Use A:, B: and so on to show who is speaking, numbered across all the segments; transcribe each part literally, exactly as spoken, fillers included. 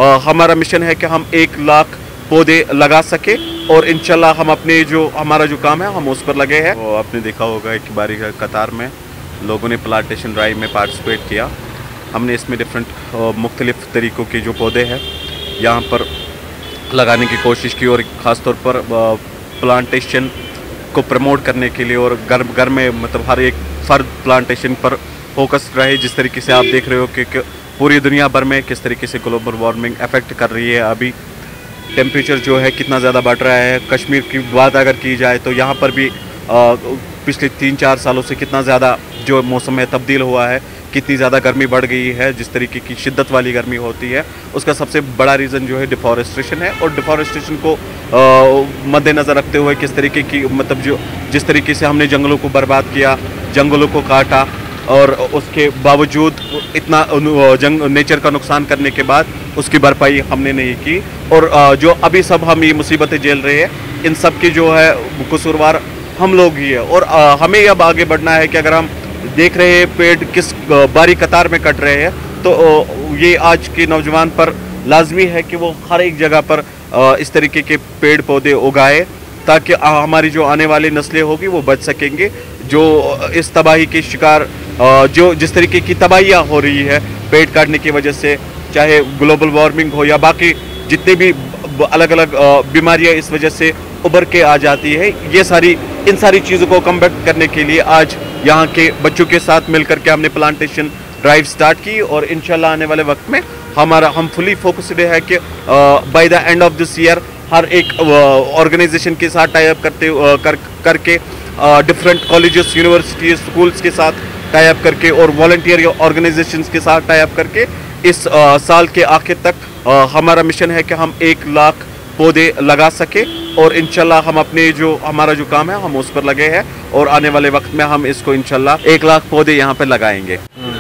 A: आ, हमारा मिशन है कि हम एक लाख पौधे लगा सके और इंशाल्लाह हम अपने जो हमारा जो काम है हम उस पर लगे हैं। वो आपने देखा होगा एक बारी कतार में लोगों ने प्लांटेशन ड्राइव में पार्टिसिपेट किया। हमने इसमें डिफरेंट मुख्तलिफ तरीक़ों के जो पौधे हैं यहाँ पर लगाने की कोशिश की और ख़ास तौर पर प्लांटेशन को प्रमोट करने के लिए और घर घर में मतलब हर एक फर्द प्लांटेशन पर फोकस रहे। जिस तरीके से आप देख रहे हो कि, कि पूरी दुनिया भर में किस तरीके से ग्लोबल वार्मिंग अफेक्ट कर रही है। अभी टेम्परेचर जो है कितना ज़्यादा बढ़ रहा है। कश्मीर की बात अगर की जाए तो यहाँ पर भी आ, पिछले तीन चार सालों से कितना ज़्यादा जो मौसम है तब्दील हुआ है, कितनी ज़्यादा गर्मी बढ़ गई है। जिस तरीके की शिद्दत वाली गर्मी होती है उसका सबसे बड़ा रीज़न जो है डिफॉरेस्टेशन है। और डिफॉरेस्टेशन को मद्देनज़र रखते हुए किस तरीके की मतलब जो जिस तरीके से हमने जंगलों को बर्बाद किया, जंगलों को काटा और उसके बावजूद इतना जंग नेचर का नुकसान करने के बाद उसकी भरपाई हमने नहीं की। और जो अभी सब हम ये मुसीबतें झेल रहे हैं इन सब की जो है कसूरवार हम लोग ही है। और हमें अब आगे बढ़ना है कि अगर हम देख रहे हैं पेड़ किस बारी कतार में कट रहे हैं तो ये आज के नौजवान पर लाजमी है कि वो हर एक जगह पर इस तरीके के पेड़ पौधे उगाए ताकि हमारी जो आने वाली नस्लें होगी वो बच सकेंगे। जो इस तबाही के शिकार जो जिस तरीके की तबाहियाँ हो रही है पेड़ काटने की वजह से, चाहे ग्लोबल वार्मिंग हो या बाकी जितने भी अलग अलग बीमारियाँ इस वजह से उभर के आ जाती है, ये सारी इन सारी चीज़ों को कम्बैट करने के लिए आज यहाँ के बच्चों के साथ मिलकर के हमने प्लांटेशन ड्राइव स्टार्ट की। और इंशाल्लाह आने वाले वक्त में हमारा हम फुली फोकस्ड है कि by the end of this year हर एक ऑर्गेनाइजेशन के साथ टाई अप करते कर करके डिफरेंट कॉलेजेस, यूनिवर्सिटीज, स्कूल्स के साथ टाई अप करके और वॉलंटियर ऑर्गेनाइजेशंस के साथ टाई अप करके इस आ, साल के आखिर तक आ, हमारा मिशन है कि हम एक लाख पौधे लगा सके और इंशाल्लाह हम अपने जो हमारा जो काम है हम उस पर लगे हैं। और आने वाले वक्त में हम इसको इंशाल्लाह एक लाख पौधे यहाँ पर लगाएंगे।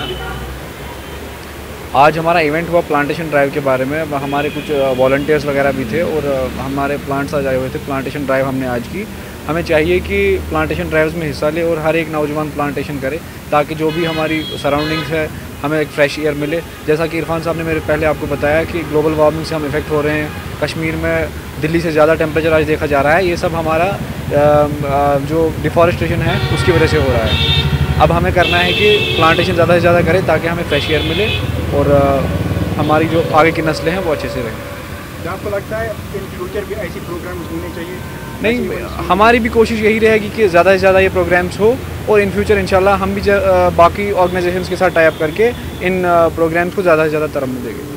B: आज हमारा इवेंट हुआ प्लांटेशन ड्राइव के बारे में। हमारे कुछ वॉलंटियर्स वगैरह भी थे और हमारे प्लांट्स आज आए हुए थे। प्लांटेशन ड्राइव हमने आज की। हमें चाहिए कि प्लांटेशन ड्राइव्स में हिस्सा ले और हर एक नौजवान प्लांटेशन करे ताकि जो भी हमारी सराउंडिंग्स है हमें एक फ्रेश एयर मिले। जैसा कि इरफान साहब ने मेरे पहले आपको बताया कि ग्लोबल वार्मिंग से हम इफ़ेक्ट हो रहे हैं। कश्मीर में दिल्ली से ज़्यादा टेम्परेचर आज देखा जा रहा है। ये सब हमारा जो डिफॉरेस्टेशन है उसकी वजह से हो रहा है। अब हमें करना है कि प्लांटेशन ज़्यादा से ज़्यादा करें ताकि हमें फ्रेश एयर मिले और हमारी जो आगे की नस्लें हैं वो अच्छे से रहें।
C: क्या आपको लगता है इन फ्यूचर भी ऐसी प्रोग्राम्स होने चाहिए?
B: नहीं, हमारी भी कोशिश यही रहेगी कि ज़्यादा से ज़्यादा ये प्रोग्राम्स हो और इन फ्यूचर इंशाल्लाह हम भी बाकी ऑर्गेनाइजेशंस के साथ टाई अप करके इन प्रोग्राम्स को ज़्यादा से ज़्यादा तरफ देंगे।